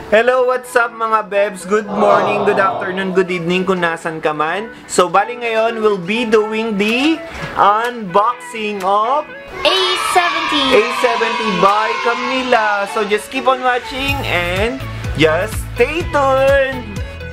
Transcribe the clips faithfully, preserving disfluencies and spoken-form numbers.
Hello, what's up mga bebs? Good morning, good afternoon, good evening kung nasan ka man. So, bali ngayon, we'll be doing the unboxing of A seventy A seventy by Camila. So, just keep on watching and just stay tuned!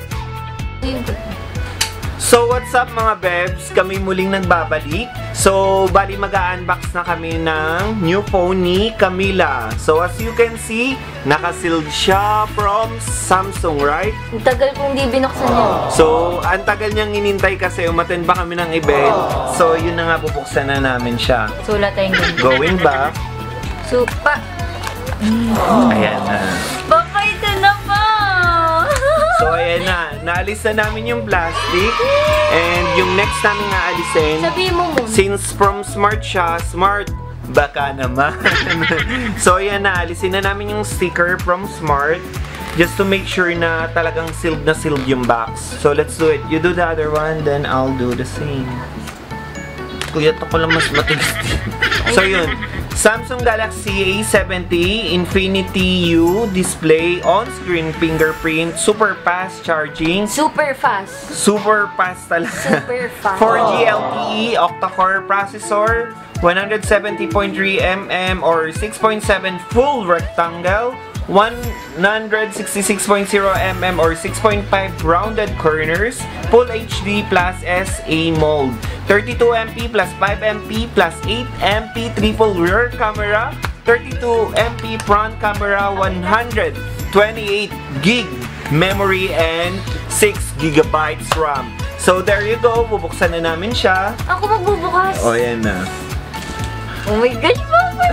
So, what's up mga bebs? Kami muling nagbabalik. So, bali mag-unbox na kami ng new phone ni Camila. So, as you can see, naka-sealed siya from Samsung, right? Ang tagal kong di binuksan yun. So, ang tagal niyang inintay kasi umattend pa kami ng event. So, yun na nga, bubuksan na namin siya. Sulat tayong ganyan. Going back. Supa. Ayan na. Baka ito na pa! So, ayan na. Naalis na namin yung plastic. And yung next namin naalisin, Sabihin mo muna. since from Smart siya, Smart, baka naman. So, ayan na. Alisin na namin yung sticker from Smart. Just to make sure na talagang sealed na sealed yung box. So, let's do it. You do the other one, then I'll do the same. Kuya, ito ko lang mas matigas din. So, yun. Samsung Galaxy A seventy Infinity U display, on-screen fingerprint, super fast charging. Super fast. Super fast talaga. Super fast. four G L T E octa-core processor, one seventy point three millimeters or six point seven full rectangle, one sixty-six point zero millimeters or six point five rounded corners, Full H D plus S A mode, thirty-two megapixels plus five megapixels plus eight megapixels triple rear camera, thirty-two megapixels front camera, one hundred twenty-eight gig memory and six gigabytes RAM. So there you go, bubuksan na namin siya. Ako magbubukas. O, yan na. Oh my gosh, mama!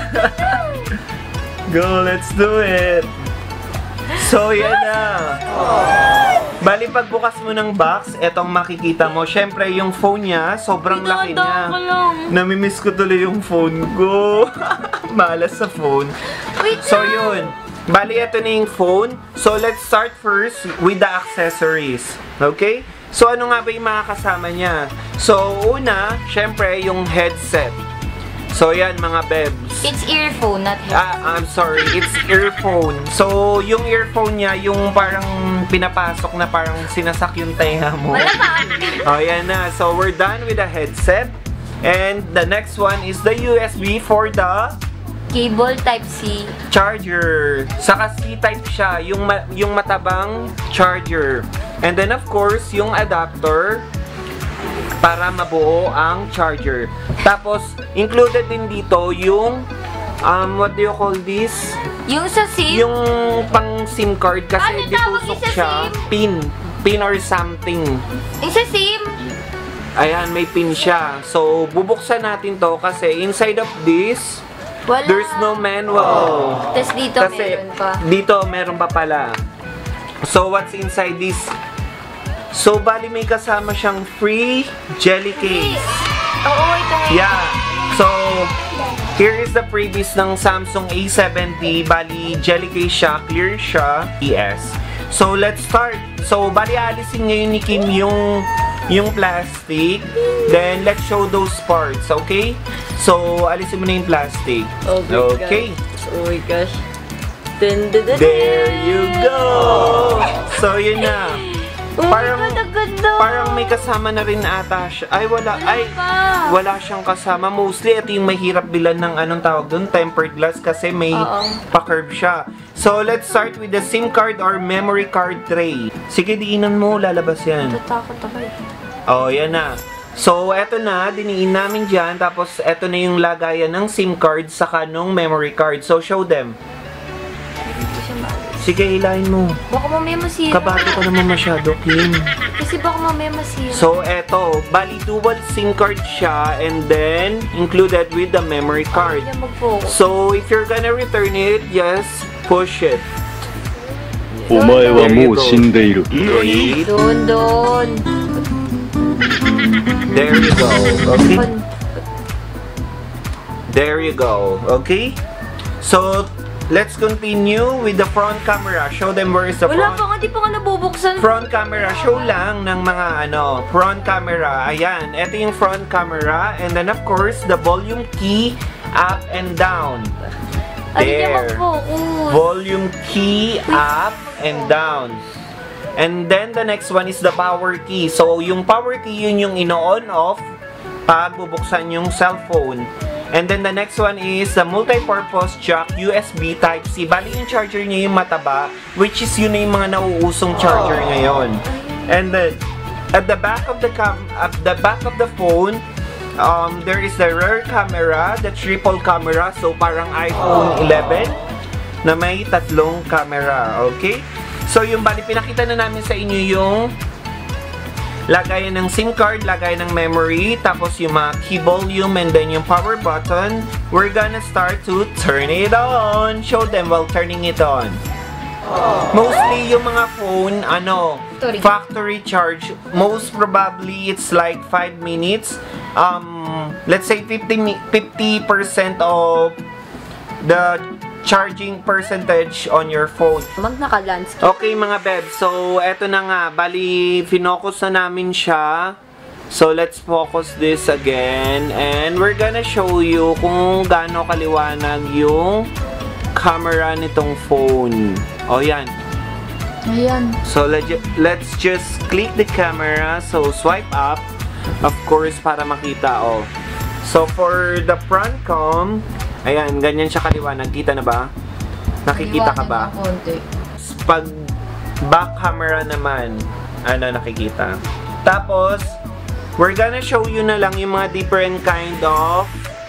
Go, let's do it! So, yan na. Bali, pagbukas mo ng box, etong makikita mo. Siyempre, yung phone niya, sobrang laki niya. Ko lang. Namimiss ko tuloy yung phone ko. Malas sa phone. Wait So, na. yun. Bali, ito na yung phone. So, let's start first with the accessories. Okay? So, ano nga ba yung mga kasama niya? So, una, siyempre, yung headset. So, yan mga bebs. It's earphone, not headphone. Ah, I'm sorry. It's earphone. So, yung earphone niya, yung parang pinapasok na parang sinasak yung tenga mo. Malamang! Oh, yan na. So, we're done with the headset. And the next one is the U S B for the Cable Type-C. charger. Saka C-type siya. Yung, ma yung matabang charger. And then, of course, yung adapter para mabuo ang charger. Tapos, included din dito yung, um, what do you call this? Yung sa SIM? Yung pang SIM card kasi Ano tawag ditusok yung sa siya. SIM? Pin. Pin or something. Yung sa SIM? Ayan, may pin siya. So, bubuksan natin to kasi inside of this, Wala. there's no manual. Tapos dito Kasi meron pa. dito meron pa pala. So, what's inside this? So, bali may kasama siyang free jelly case. Oo, ito nga. Yeah. So, here is the previous ng Samsung A seventy. Bali, jelly case siya. Clear siya. E S. So, let's start. So, bali alisin ngayon ni Kim yung yung plastic. Then, let's show those parts. Okay? So, alisin mo na yung plastic. Okay. Oh my gosh. Dun, dun, dun, There you go! So, yun na. Oh Parang, my God, ang ganda. parang may kasama na rin ata siya. Ay, wala. Ay, pa. wala siyang kasama. Mostly, ito yung mahirap bilan ng anong tawag doon, tempered glass kasi may Oo. pa-curve siya. So, let's start with the SIM card or memory card tray. Sige, diinan mo. Lalabas yan. Tatakot ako eh. Oh, yan na. So, eto na. Diniin namin dyan. Tapos, eto na yung lagayan ng SIM card saka nung memory card. So, show them. Hindi siya maalis. Sige, hilahin mo. Baka mamaya masira. Kabago ka naman masyado, Kim. Kasi baka mamaya masira. So, eto. Bali, dual SIM card siya and then included with the memory card. Hindi mag-focus. So, if you're gonna return it, just push it. お前はもう死んでいる。 Wait. Doon, doon. There you go. Okay? There you go. Okay? So, let's continue with the front camera. Show them where is the Wala front. pa nga, di pa nga nabubuksan. Front camera. Show lang ng mga ano, front camera. Ayan. Ito yung front camera. And then, of course, the volume key up and down. Ay, hindi There. mag-focus. Volume key up and down. And then the next one is the power key. So yung power key, yun yung ino-on off pag bubuksan yung cellphone. And then the next one is the multi-purpose jack U S B Type-C. Bali yung charger niya yung mataba, which is yun na yung mga nauusong charger ngayon. And then at the back of the cam at the back of the phone, um, there is the rear camera, the triple camera. So parang iPhone eleven na may tatlong camera. Okay? So yung bali pinakita na namin sa inyo yung lagayan ng SIM card, lagayan ng memory, tapos yung mga key volume, and then yung power button. We're gonna start to turn it on. Show them while turning it on. Mostly yung mga phone, ano, Factory. factory charge. Most probably it's like five minutes. Um, let's say fifty percent of the charging percentage on your phone. Mag naka-landscape. Okay mga beb, so eto na nga, bali finocus na namin siya. So let's focus this again and we're gonna show you kung gaano kaliwanag yung camera nitong phone. O yan. Ayan. So let's let's just click the camera, so swipe up, of course, para makita. Oh. So for the front cam, ayan, ganyan siya kaliwanag. Kita na ba? Nakikita ka ba? Pag back camera naman, ano nakikita. Tapos, we're gonna show you na lang yung mga different kind of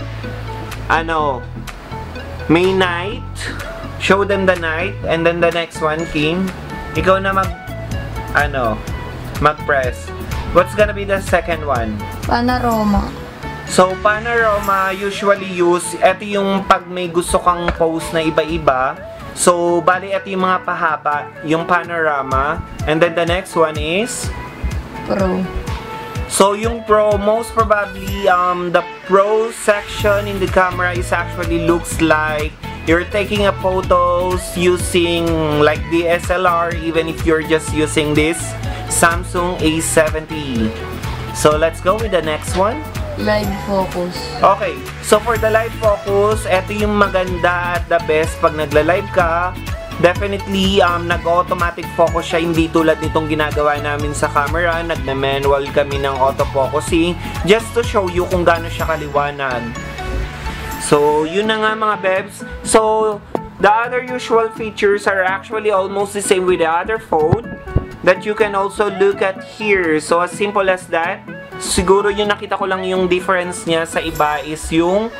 ano, may night. Show them the night. And then the next one, Kim, ikaw na mag ano, mag-press. What's gonna be the second one? Panorama. So, panorama usually use, eto yung pag may gusto kang pose na iba-iba. So, bali eto yung mga pahaba, yung panorama. And then the next one is Pro. So, yung Pro, most probably, um, the Pro section in the camera is actually looks like you're taking a photos using like D S L R, even if you're just using this Samsung A seventy. So, let's go with the next one. Live focus. Okay, so for the live focus, eto yung maganda at the best pag nagla-live ka. Definitely, um, nag-automatic focus siya, hindi tulad nitong ginagawa namin sa camera. Nagna-manual kami ng auto-focusing just to show you kung gaano siya kaliwanag. So, yun na nga mga bebs. So, the other usual features are actually almost the same with the other phone that you can also look at here. So, as simple as that. Siguro yung nakita ko lang yung difference niya sa iba is yung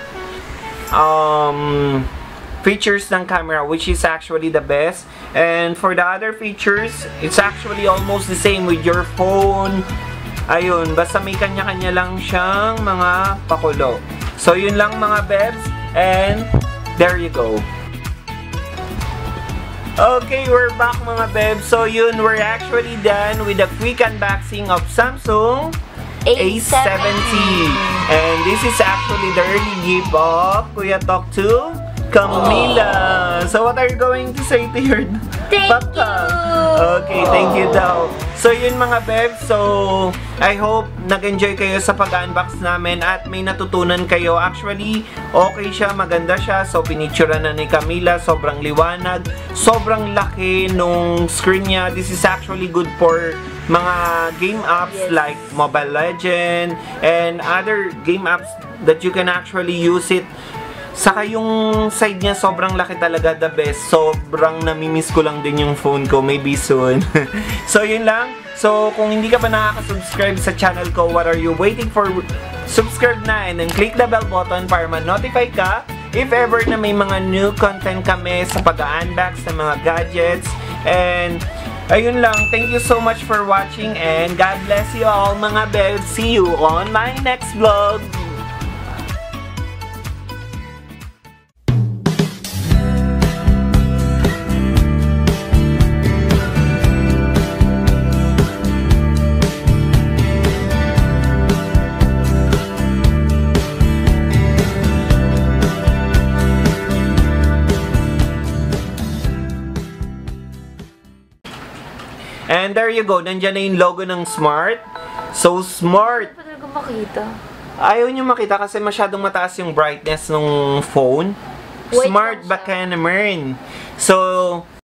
um, features ng camera, which is actually the best. And for the other features, it's actually almost the same with your phone. Ayun, basta may kanya-kanya lang siyang mga pakulo. So yun lang mga bebs, and there you go. Okay, we're back mga bebs. So yun, we're actually done with the quick unboxing of Samsung A seventy. And this is actually the early gift of Kuya Talk to Camila. So what are you going to say to your Thank papa? you! Okay, thank you daw. So yun mga bebs, so I hope nag-enjoy kayo sa pag-unbox namin at may natutunan kayo. Actually, okay siya, maganda siya. So pinicturean na ni Camila, sobrang liwanag, sobrang laki nung screen niya. This is actually good for mga game apps Yes. like Mobile Legends and other game apps that you can actually use it. Saka yung side niya sobrang laki talaga, the best. Sobrang namimiss ko lang din yung phone ko, maybe soon. So yun lang. So kung hindi ka pa nakaka-subscribe sa channel ko, what are you waiting for? Subscribe na and then click the bell button para ma-notify ka if ever na may mga new content kami sa pag-unbox ng mga gadgets. And ayun lang, thank you so much for watching and God bless you all mga bebs. See you on my next vlog. And there you go, nandyan na yung logo ng Smart. So smart! Hindi pa talaga makita. Ayaw nyo makita kasi masyadong mataas yung brightness ng phone. White Smart lang siya. Bacanamern. So,